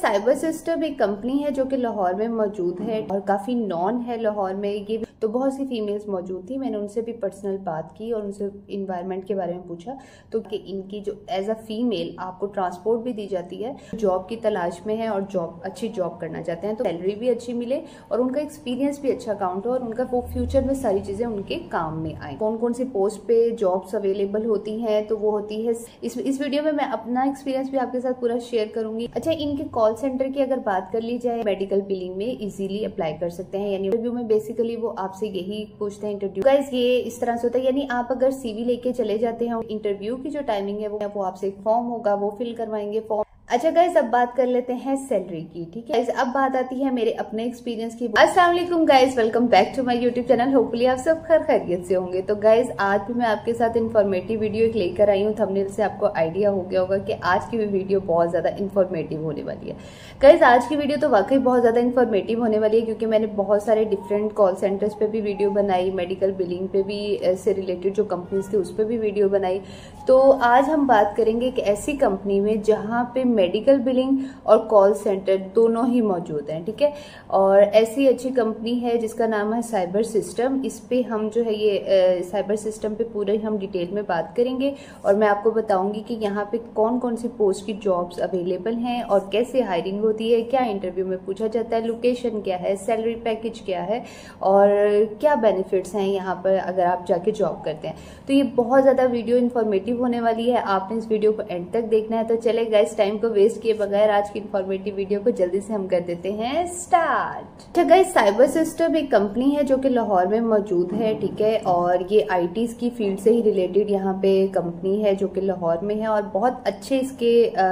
Cyber system एक company है जो कि लाहौर में मौजूद है और काफ़ी नॉन है लाहौर में ये। तो बहुत सी फीमेल्स मौजूद थी, मैंने उनसे भी पर्सनल बात की और उनसे इन्वायरमेंट के बारे में पूछा। तो कि इनकी जो एज अ फीमेल आपको ट्रांसपोर्ट भी दी जाती है, जॉब की तलाश में है और अच्छी जॉब करना चाहते हैं, तो सैलरी भी अच्छी मिले और उनका एक्सपीरियंस भी अच्छा काउंट हो और उनका वो फ्यूचर में सारी चीज़ें उनके काम में आए। कौन कौन सी पोस्ट पे जॉब्स अवेलेबल होती हैं, तो वो होती है इस वीडियो में मैं अपना एक्सपीरियंस भी आपके साथ पूरा शेयर करूंगी। अच्छा, इनके कॉल सेंटर की अगर बात कर ली जाए, मेडिकल बिलिंग में इजीली अप्लाई कर सकते हैं। यानी इंटरव्यू में बेसिकली वो आपसे यही पूछते हैं। इंटरव्यू गाइस ये इस तरह से होता है, यानी आप अगर सीवी लेके चले जाते हैं, इंटरव्यू की जो टाइमिंग है वो आपसे एक फॉर्म होगा, वो फिल करवाएंगे फॉर्म। अच्छा गाइस, अब बात कर लेते हैं सैलरी की। ठीक है, अब बात आती है मेरे अपने एक्सपीरियंस की। अस्सलाम वालेकुम guys, welcome back to my YouTube channel. Hopefully आप सब खैरियत से होंगे। तो गाइस आज भी मैं आपके साथ इन्फॉर्मेटिव वीडियो एक लेकर आई हूँ। थंबनेल से आपको आइडिया हो गया होगा कि आज की वीडियो बहुत ज्यादा इन्फॉर्मेटिव होने वाली है। गाइस आज की वीडियो तो वाकई बहुत ज्यादा इन्फॉर्मेटिव होने वाली है, क्योंकि मैंने बहुत सारे डिफरेंट कॉल सेंटर्स पे भी वीडियो बनाई, मेडिकल बिलिंग पे भी से रिलेटेड जो कंपनीज थे उस पर भी वीडियो बनाई। तो आज हम बात करेंगे एक ऐसी कंपनी में जहाँ पे मेडिकल बिलिंग और कॉल सेंटर दोनों ही मौजूद हैं। ठीक है, और ऐसी अच्छी कंपनी है जिसका नाम है साइबर सिस्टम। इस पे हम जो है ये साइबर सिस्टम पे पूरे हम डिटेल में बात करेंगे और मैं आपको बताऊंगी कि यहाँ पे कौन कौन सी पोस्ट की जॉब्स अवेलेबल हैं और कैसे हायरिंग होती है, क्या इंटरव्यू में पूछा जाता है, लोकेशन क्या है, सैलरी पैकेज क्या है और क्या बेनिफिट्स हैं यहाँ पर अगर आप जाके जॉब करते हैं। तो ये बहुत ज्यादा वीडियो इन्फॉर्मेटिव होने वाली है, आपने इस वीडियो को एंड तक देखना है। तो चले गाइस, टाइम को वेस्ट किए बगैर आज की इन्फॉर्मेटिव वीडियो को जल्दी से हम कर देते हैं स्टार्ट। अच्छा गाइस, साइबर सिस्टम एक कंपनी है जो कि लाहौर में मौजूद है। ठीक है, और ये आईटीज की फील्ड से ही रिलेटेड यहाँ पे कंपनी है जो कि लाहौर में है और बहुत अच्छे इसके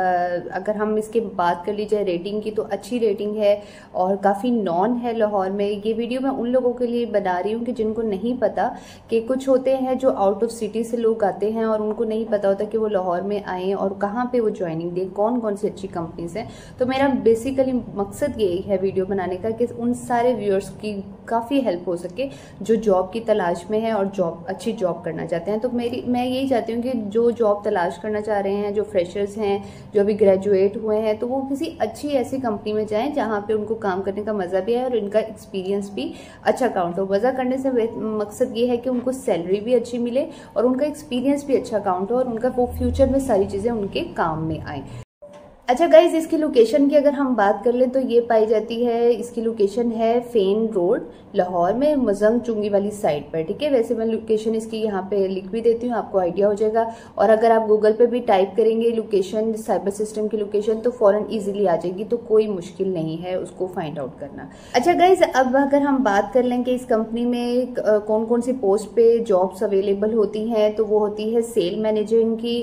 अगर हम इसके बात कर ली जाए रेटिंग की, तो अच्छी रेटिंग है और काफी नॉन है लाहौर में। ये वीडियो मैं उन लोगों के लिए बना रही हूँ कि जिनको नहीं पता कि कुछ होते हैं जो आउट ऑफ सिटी से लोग आते हैं और उनको नहीं पता होता कि वो लाहौर में आए और कहाँ पे वो ज्वाइनिंग दें, कौन कौन सी अच्छी कंपनीज हैं। तो मेरा बेसिकली मकसद यही है वीडियो बनाने का कि उन सारे व्यूअर्स की काफ़ी हेल्प हो सके जो जॉब की तलाश में है और अच्छी जॉब करना चाहते हैं। तो मैं यही चाहती हूँ कि जो जॉब तलाश करना चाह रहे हैं, जो फ्रेशर्स हैं, जो अभी ग्रेजुएट हुए हैं, तो वो किसी अच्छी ऐसी कंपनी में जाएं जहाँ पे उनको काम करने का मजा भी आए और इनका एक्सपीरियंस भी अच्छा काउंट हो। मजा करने से मकसद ये है कि उनको सैलरी भी अच्छी मिले और उनका एक्सपीरियंस भी अच्छा काउंट हो और उनका वो फ्यूचर में सारी चीजें उनके काम में आए। अच्छा गाइज, इसकी लोकेशन की अगर हम बात कर लें तो ये पाई जाती है, इसकी लोकेशन है फेन रोड लाहौर में, मजंग चुंगी वाली साइड पर। ठीक है, वैसे मैं लोकेशन इसकी यहाँ पे लिख भी देती हूँ, आपको आइडिया हो जाएगा। और अगर आप गूगल पे भी टाइप करेंगे लोकेशन, साइबर सिस्टम की लोकेशन, तो फौरन इजीली आ जाएगी, तो कोई मुश्किल नहीं है उसको फाइंड आउट करना। अच्छा गाइज, अब अगर हम बात कर लें कि इस कंपनी में कौन कौन सी पोस्ट पे जॉब्स अवेलेबल होती हैं, तो वो होती है सेल मैनेजर की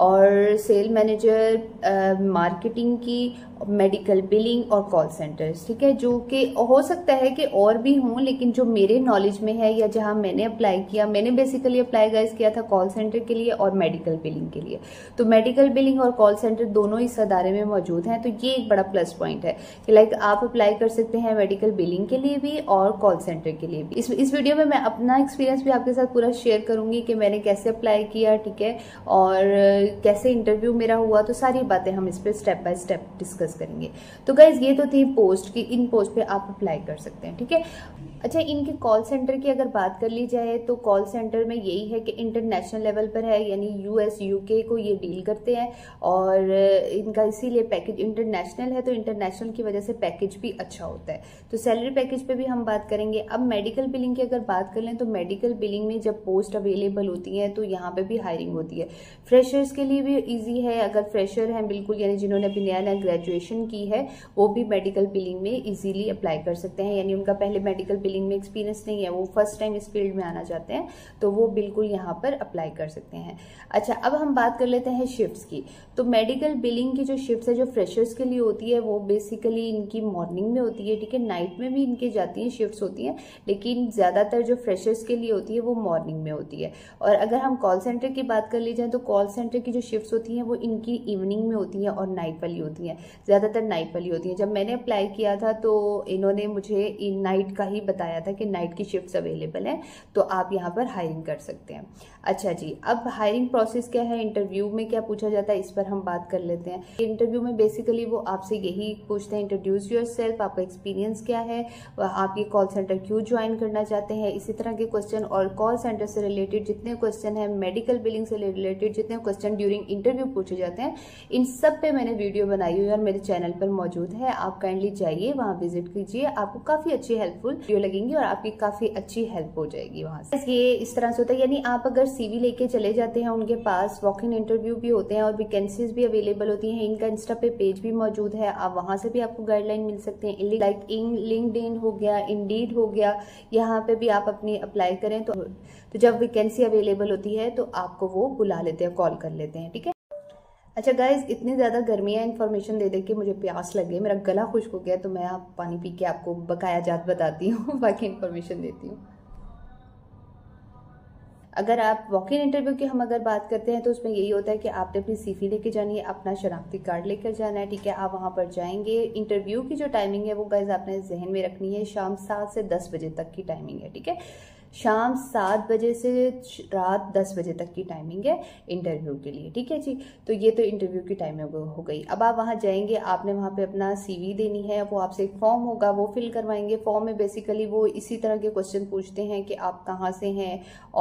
और सेल मैनेजर, मार्केटिंग की, मेडिकल बिलिंग और कॉल सेंटर्स। ठीक है, जो कि हो सकता है कि और भी हों, लेकिन जो मेरे नॉलेज में है या जहां मैंने अप्लाई किया, मैंने बेसिकली अप्लाई गाइस किया था कॉल सेंटर के लिए और मेडिकल बिलिंग के लिए। तो मेडिकल बिलिंग और कॉल सेंटर दोनों इस अदारे में मौजूद हैं। तो ये एक बड़ा प्लस पॉइंट है कि लाइक आप अप्लाई कर सकते हैं मेडिकल बिलिंग के लिए भी और कॉल सेंटर के लिए भी। इस वीडियो में मैं अपना एक्सपीरियंस भी आपके साथ पूरा शेयर करूंगी कि मैंने कैसे अप्लाई किया, ठीक है, और कैसे इंटरव्यू मेरा हुआ। तो सारी बातें हम इस पर स्टेप बाय स्टेप डिस्कस करेंगे। तो गाइज ये तो थी पोस्ट की, इन पोस्ट पे आप अप्लाई कर सकते हैं। ठीक है, अच्छा इनके कॉल सेंटर की अगर बात कर ली जाए तो कॉल सेंटर में यही है कि इंटरनेशनल लेवल पर है, यानी यूएस यूके को ये डील करते हैं और इनका इसीलिए पैकेज इंटरनेशनल है, तो इंटरनेशनल की वजह से पैकेज भी अच्छा होता है। तो सैलरी पैकेज पे भी हम बात करेंगे। अब मेडिकल बिलिंग की अगर बात कर लें तो मेडिकल बिलिंग में जब पोस्ट अवेलेबल होती है तो यहाँ पे भी हायरिंग होती है। फ्रेशर्स के लिए भी ईजी है, अगर फ्रेशर हैं बिल्कुल, यानी जिन्होंने अभी नया नया ग्रेजुएशन की है, वो भी मेडिकल बिलिंग में इजीली अप्लाई कर सकते हैं। यानी उनका पहले मेडिकल बिलिंग में एक्सपीरियंस नहीं है, वो फर्स्ट टाइम इस फील्ड में आना चाहते हैं, तो वो बिल्कुल यहाँ पर अप्लाई कर सकते हैं। अच्छा, अब हम बात कर लेते हैं शिफ्ट्स की। तो मेडिकल बिलिंग की जो शिफ्ट्स है जो फ्रेशर्स के लिए होती है वो बेसिकली इनकी मॉर्निंग में होती है। ठीक है, नाइट में भी इनकी जाती हैं शिफ्ट्स होती हैं, लेकिन ज्यादातर जो फ्रेशर्स के लिए होती है वो मॉर्निंग में होती है। और अगर हम कॉल सेंटर की बात कर ली जाए तो कॉल सेंटर की जो शिफ्ट्स होती हैं वो इनकी इवनिंग में होती है और नाइट वाली होती हैं, ज्यादातर नाइट वाली होती है। जब मैंने अप्लाई किया था तो इन्होंने मुझे इन नाइट का ही बताया था कि नाइट की शिफ्ट्स अवेलेबल हैं, तो आप यहाँ पर हायरिंग कर सकते हैं। अच्छा जी, अब हायरिंग प्रोसेस क्या है, इंटरव्यू में क्या पूछा जाता है, इस पर हम बात कर लेते हैं। इंटरव्यू में बेसिकली वो आपसे यही पूछते हैं, इंट्रोड्यूस योरसेल्फ, आपका एक्सपीरियंस क्या है, आप ये कॉल सेंटर क्यों ज्वाइन करना चाहते हैं, इसी तरह के क्वेश्चन। और कॉल सेंटर से रिलेटेड जितने क्वेश्चन हैं, मेडिकल बिलिंग से रिलेटेड जितने क्वेश्चन ड्यूरिंग इंटरव्यू पूछे जाते हैं, इन सब पे मैंने वीडियो बनाई हुई है और मेरे चैनल पर मौजूद है। आप काइंडली जाइए, वहाँ विजिट कीजिए, आपको काफी अच्छी हेल्पफुल वीडियो लगेंगी और आपकी काफी अच्छी हेल्प हो जाएगी वहाँ से। ये इस तरह से होता है, यानी आप अगर सीवी लेके चले जाते हैं उनके पास, वॉक इन इंटरव्यू भी होते हैं और वैकेंसीज भी अवेलेबल होती हैं। इनका इंस्टा पे पेज भी मौजूद है, आप वहां से भी आपको गाइडलाइन मिल सकते हैं। लाइक लिंक्डइन हो गया, इंडीड हो गया, यहाँ पे भी आप अपनी अप्लाई करें तो जब वैकेंसी अवेलेबल होती है तो आपको वो बुला लेते हैं, कॉल कर लेते हैं, ठीक है। अच्छा गाइज, इतनी ज़्यादा गर्मी है, इन्फॉर्मेशन दे के मुझे प्यास लग गई, मेरा गला खुश्क हो गया, तो मैं आप पानी पी के आपको बकाया जात बताती हूँ, बाकी इन्फॉर्मेशन देती हूँ। अगर आप वॉक इन इंटरव्यू की हम अगर बात करते हैं तो उसमें यही होता है कि आपने अपनी सीवी लेके जानी है, अपना शनाख्ती कार्ड लेकर जाना है, ठीक है। आप वहाँ पर जाएंगे, इंटरव्यू की जो टाइमिंग है वो गाइज आपने जहन में रखनी है, शाम 7 से 10 बजे तक की टाइमिंग है, ठीक है। शाम 7 बजे से रात 10 बजे तक की टाइमिंग है इंटरव्यू के लिए, ठीक है जी। तो ये तो इंटरव्यू की टाइमिंग हो गई। अब आप वहाँ जाएंगे, आपने वहाँ पे अपना सीवी देनी है, वो आपसे एक फॉर्म होगा, वो फिल करवाएंगे। फॉर्म में बेसिकली वो इसी तरह के क्वेश्चन पूछते हैं कि आप कहाँ से हैं,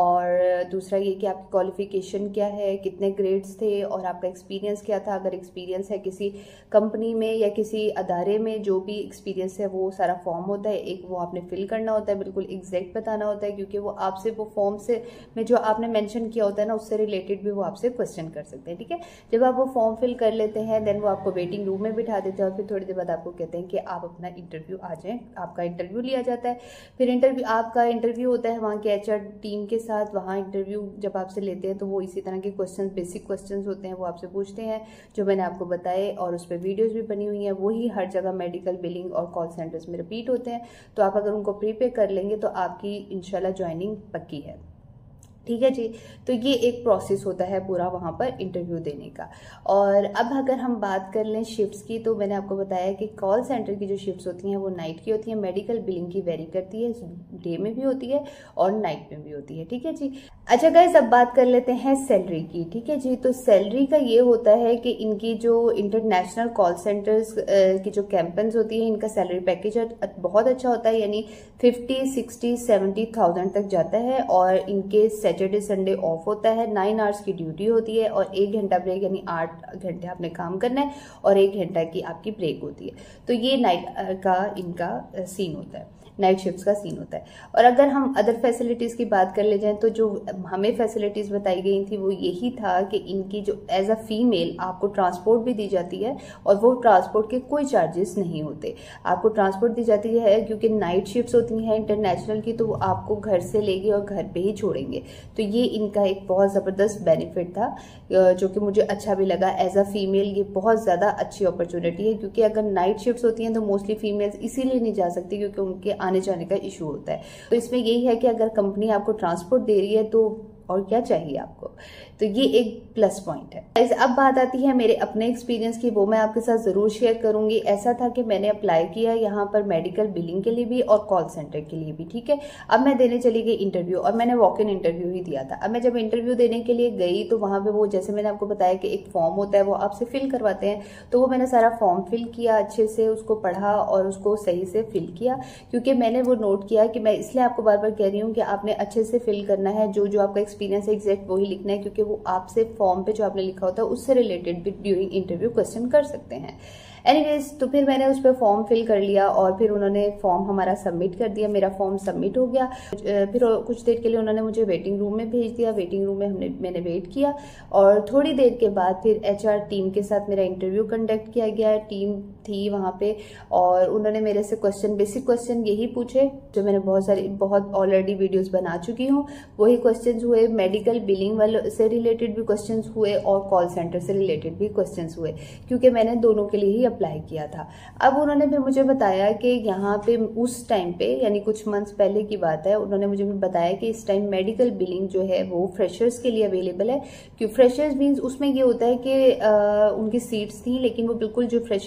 और दूसरा ये कि आपकी क्वालिफिकेशन क्या है, कितने ग्रेड्स थे, और आपका एक्सपीरियंस क्या था। अगर एक्सपीरियंस है किसी कंपनी में या किसी अदारे में, जो भी एक्सपीरियंस है वो सारा फॉर्म होता है एक, वो आपने फिल करना होता है, बिल्कुल एग्जैक्ट बताना होता है, क्योंकि वो आपसे वो फॉर्म से में जो आपने मेंशन किया होता है ना, उससे रिलेटेड भी वो आपसे क्वेश्चन कर सकते हैं, ठीक है। जब आप वो फॉर्म फिल कर लेते हैं, देन वो आपको वेटिंग रूम में बिठा देते हैं और फिर थोड़ी देर बाद आपको कहते हैं कि आप अपना इंटरव्यू आ जाएं। आपका इंटरव्यू लिया जाता है, फिर आपका इंटरव्यू होता है वहाँ के एचआर टीम के साथ। वहाँ इंटरव्यू जब आपसे लेते हैं तो वो इसी तरह के क्वेश्चन, बेसिक क्वेश्चन होते हैं, वो आपसे पूछते हैं जो मैंने आपको बताए, और उस पर वीडियोज भी बनी हुई हैं। वही हर जगह मेडिकल बिलिंग और कॉल सेंटर्स में रिपीट होते हैं, तो आप अगर उनको प्रीपेयर कर लेंगे तो आपकी इंशाल्लाह ज्वाइनिंग पक्की है, ठीक है जी। तो ये एक प्रोसेस होता है पूरा वहाँ पर इंटरव्यू देने का। और अब अगर हम बात कर लें शिफ्ट्स की, तो मैंने आपको बताया कि कॉल सेंटर की जो शिफ्ट्स होती हैं वो नाइट की होती हैं। मेडिकल बिलिंग की वेरी करती है, डे में भी होती है और नाइट में भी होती है, ठीक है जी। अच्छा गाइस, अब बात कर लेते हैं सैलरी की, ठीक है जी। तो सैलरी का ये होता है कि इनकी जो इंटरनेशनल कॉल सेंटर्स की जो कैंपेन्स होती है, इनका सैलरी पैकेज बहुत अच्छा होता है, यानी 50, 60, 70,000 तक जाता है। और इनके सैटरडे संडे ऑफ होता है, 9 आवर्स की ड्यूटी होती है और 1 घंटा ब्रेक, यानी 8 घंटे आपने काम करना है और 1 घंटा की आपकी ब्रेक होती है। तो ये नाइट का इनका सीन होता है, नाइट शिफ्ट्स का सीन होता है। और अगर हम अदर फैसिलिटीज़ की बात कर ले जाएं, तो जो हमें फैसिलिटीज़ बताई गई थी वो यही था कि इनकी जो एज अ फीमेल आपको ट्रांसपोर्ट भी दी जाती है, और वो ट्रांसपोर्ट के कोई चार्जेस नहीं होते। आपको ट्रांसपोर्ट दी जाती है क्योंकि नाइट शिफ्ट्स होती हैं इंटरनेशनल की, तो वो आपको घर से लेंगे और घर पे ही छोड़ेंगे। तो ये इनका एक बहुत ज़बरदस्त बेनिफिट था, जो कि मुझे अच्छा भी लगा। एज अ फीमेल ये बहुत ज़्यादा अच्छी अपॉर्चुनिटी है, क्योंकि अगर नाइट शिफ्ट्स होती हैं तो मोस्टली फीमेल्स इसीलिए नहीं जा सकती क्योंकि उनके आने जाने का इशू होता है। तो इसमें यही है कि अगर कंपनी आपको ट्रांसपोर्ट दे रही है तो और क्या चाहिए आपको, तो ये एक प्लस पॉइंट है। अब बात आती है मेरे अपने एक्सपीरियंस की, वो मैं आपके साथ जरूर शेयर करूंगी। ऐसा था कि मैंने अप्लाई किया यहाँ पर मेडिकल बिलिंग के लिए भी और कॉल सेंटर के लिए भी, ठीक है। अब मैं देने चली गई इंटरव्यू, और मैंने वॉक इन इंटरव्यू ही दिया था। अब मैं जब इंटरव्यू देने के लिए गई तो वहां पे वो, जैसे मैंने आपको बताया कि एक फॉर्म होता है, वो आपसे फिल करवाते हैं। तो वो मैंने सारा फॉर्म फिल किया, अच्छे से उसको पढ़ा और उसको सही से फिल किया, क्योंकि मैंने वो नोट किया कि मैं इसलिए आपको बार बार कह रही हूँ कि आपने अच्छे से फिल करना है, जो जो आपका एक्सपीरियंस है एग्जैक्ट वही लिखना है, क्योंकि वो आपसे फॉर्म पे जो आपने लिखा होता है उससे रिलेटेड भी ड्यूरिंग इंटरव्यू क्वेश्चन कर सकते हैं। एनीवेज, तो फिर मैंने उस पर फॉर्म फिल कर लिया और फिर उन्होंने फॉर्म हमारा सबमिट कर दिया। मेरा फॉर्म सबमिट हो गया। फिर कुछ देर के लिए उन्होंने मुझे वेटिंग रूम में भेज दिया। वेटिंग रूम में मैंने वेट किया और थोड़ी देर के बाद फिर एचआर टीम के साथ मेरा इंटरव्यू कंडक्ट किया गया। टीम थी वहाँ पे और उन्होंने मेरे से क्वेश्चन, बेसिक क्वेश्चन यही पूछे जो मैंने बहुत ऑलरेडी वीडियोस बना चुकी हूँ। वही क्वेश्चन हुए, मेडिकल बिलिंग वाले से रिलेटेड भी क्वेश्चन हुए और कॉल सेंटर से रिलेटेड भी क्वेश्चन हुए, क्योंकि मैंने दोनों के लिए ही अप्लाई किया था। अब उन्होंने फिर मुझे बताया कि यहाँ पे उस टाइम पे, यानी कुछ मंथ्स पहले की बात है, उन्होंने मुझे बताया कि इस टाइम मेडिकल बिलिंग जो है वो फ्रेशर्स के लिए अवेलेबल है। क्यों फ्रेशर्स मीन्स उसमें ये होता है कि उनकी सीट्स थी, लेकिन वो बिल्कुल जो फ्रेशर ग्रेजुएट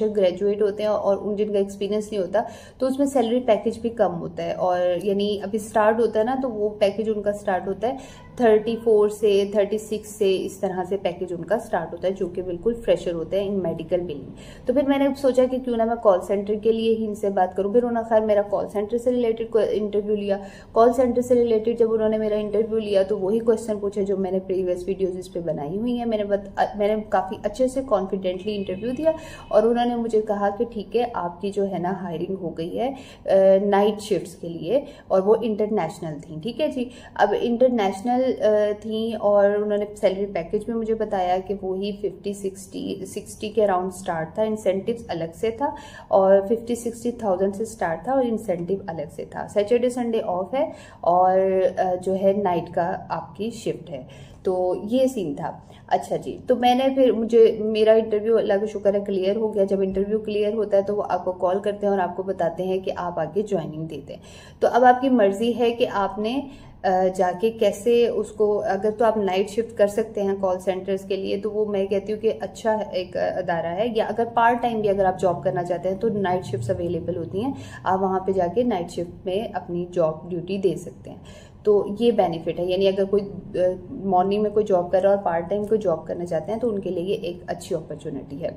ग्रेजुएट होते हैं और उन जिनका एक्सपीरियंस नहीं होता तो उसमें सैलरी पैकेज भी कम होता है। और यानी अभी स्टार्ट होता है ना, तो वो पैकेज उनका स्टार्ट होता है 34 से 36 से, इस तरह से पैकेज उनका स्टार्ट होता है, जो कि बिल्कुल फ्रेशर होते हैं इन मेडिकल बिलिंग। तो फिर मैंने सोचा कि क्यों ना मैं कॉल सेंटर के लिए ही इनसे बात करूं। फिर उन्होंने खैर मेरा कॉल सेंटर से रिलेटेड इंटरव्यू लिया। कॉल सेंटर से रिलेटेड जब उन्होंने मेरा इंटरव्यू लिया तो वही क्वेश्चन पूछे जो मैंने प्रीवियस वीडियोज इस पर बनाई हुई है। मैंने काफ़ी अच्छे से कॉन्फिडेंटली इंटरव्यू दिया और उन्होंने मुझे कहा कि ठीक है, आपकी जो है ना हायरिंग हो गई है नाइट शिफ्ट्स के लिए, और वो इंटरनेशनल थी। ठीक है जी, अब इंटरनेशनल थी और उन्होंने सैलरी पैकेज भी मुझे बताया कि वो ही 50-60 के अराउंड स्टार्ट था। इंसेंटिव्स अलग से था और 50-60,000 से स्टार्ट था और इंसेंटिव अलग से था। सैटरडे संडे ऑफ है और जो है नाइट का आपकी शिफ्ट है। तो ये सीन था। अच्छा जी, तो मैंने फिर मेरा इंटरव्यू अल्लाह का शुक्र है क्लियर हो गया। जब इंटरव्यू क्लियर होता है तो वो आपको कॉल करते हैं और आपको बताते हैं कि आप आगे ज्वाइनिंग देते हैं। तो अब आपकी मर्जी है कि आपने जाके कैसे उसको, अगर तो आप नाइट शिफ्ट कर सकते हैं कॉल सेंटर्स के लिए तो वो मैं कहती हूँ कि अच्छा एक अदारा है। या अगर पार्ट टाइम भी अगर आप जॉब करना चाहते हैं तो नाइट शिफ्ट्स अवेलेबल होती हैं, आप वहाँ पे जाके नाइट शिफ्ट में अपनी जॉब ड्यूटी दे सकते हैं। तो ये बेनिफिट है, यानी अगर कोई मॉर्निंग में कोई जॉब कर रहा है और पार्ट टाइम कोई जॉब करना चाहते हैं तो उनके लिए ये एक अच्छी अपॉर्चुनिटी है।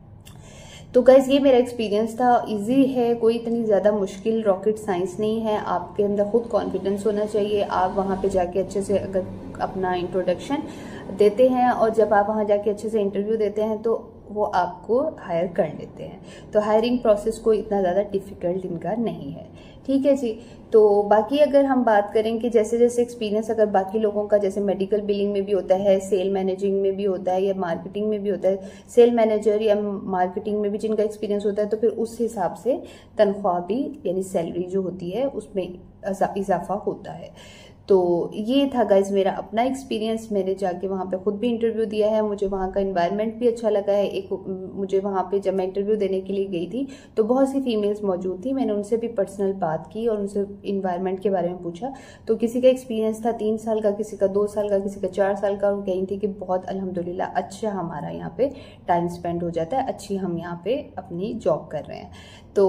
तो गाइज ये मेरा एक्सपीरियंस था। इजी है, कोई इतनी ज़्यादा मुश्किल रॉकेट साइंस नहीं है। आपके अंदर खुद कॉन्फिडेंस होना चाहिए। आप वहाँ पे जाके अच्छे से अगर अपना इंट्रोडक्शन देते हैं और जब आप वहाँ जाके अच्छे से इंटरव्यू देते हैं तो वो आपको हायर कर लेते हैं। तो हायरिंग प्रोसेस कोई इतना ज़्यादा डिफ़िकल्ट इनका नहीं है। ठीक है जी। तो बाकी अगर हम बात करें कि जैसे जैसे एक्सपीरियंस अगर बाकी लोगों का जैसे मेडिकल बिलिंग में भी होता है, सेल मैनेजिंग में भी होता है या मार्केटिंग में भी होता है, सेल मैनेजर या मार्केटिंग में भी जिनका एक्सपीरियंस होता है तो फिर उस हिसाब से तनख्वाह भी यानी सैलरी जो होती है उसमें इजाफा होता है। तो ये था गाइज मेरा अपना एक्सपीरियंस। मैंने जाके वहाँ पे खुद भी इंटरव्यू दिया है, मुझे वहाँ का एनवायरनमेंट भी अच्छा लगा है। मुझे वहाँ पे जब मैं इंटरव्यू देने के लिए गई थी तो बहुत सी फीमेल्स मौजूद थी। मैंने उनसे भी पर्सनल बात की और उनसे एनवायरनमेंट के बारे में पूछा। तो किसी का एक्सपीरियंस था 3 साल का, किसी का 2 साल का, किसी का 4 साल का, और कही थी कि बहुत अल्हम्दुलिल्लाह अच्छा हमारा यहाँ पे टाइम स्पेंड हो जाता है, अच्छी हम यहाँ पे अपनी जॉब कर रहे हैं। तो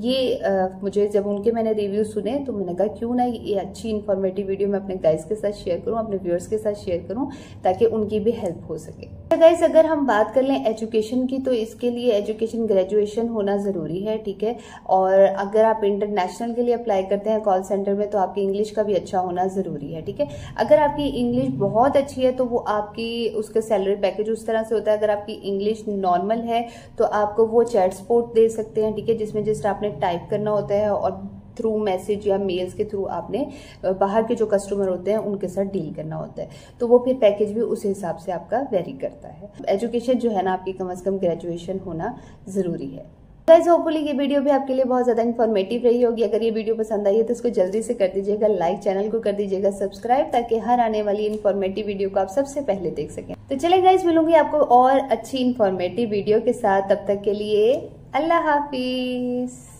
ये मुझे जब उनके मैंने रिव्यू सुने तो मैंने कहा क्यों ना ये अच्छी इन्फॉर्मेटिव वीडियो मैं अपने गाइस के साथ शेयर करूं, अपने व्यूअर्स के साथ शेयर करूं ताकि उनकी भी हेल्प हो सके। तो गाइस अगर हम बात कर लें एजुकेशन की तो इसके लिए एजुकेशन ग्रेजुएशन होना ज़रूरी है। ठीक है, और अगर आप इंटरनेशनल के लिए अप्लाई करते हैं कॉल सेंटर में तो आपकी इंग्लिश का भी अच्छा होना ज़रूरी है। ठीक है, अगर आपकी इंग्लिश बहुत अच्छी है तो वो आपकी उसका सैलरी पैकेज उस तरह से होता है। अगर आपकी इंग्लिश नॉर्मल है तो आपको वो चैट सपोर्ट दे सकते हैं। ठीक है, जिसमें जस्ट आपने टाइप करना होता है और थ्रू मैसेज या मेल्स के थ्रू आपने बाहर के जो कस्टमर होते हैं उनके साथ डील करना होता है। तो वो फिर पैकेज भी उस हिसाब से आपका वेरी करता है। एजुकेशन जो है ना आपकी कम से कम ग्रेजुएशन होना ज़रूरी है। गाइस होपफुली ये वीडियो भी आपके लिए बहुत ज़्यादा इन्फॉर्मेटिव रही होगी। अगर ये वीडियो पसंद आई है तो इसको जल्दी से कर दीजिएगा लाइक, चैनल को कर दीजिएगा सब्सक्राइब ताकि हर आने वाली इन्फॉर्मेटिव वीडियो को आप सबसे पहले देख सकें। तो चले गाइस, मिलूंगी आपको और अच्छी इन्फॉर्मेटिव वीडियो के साथ। तब तक के लिए अल्लाह हाफिज।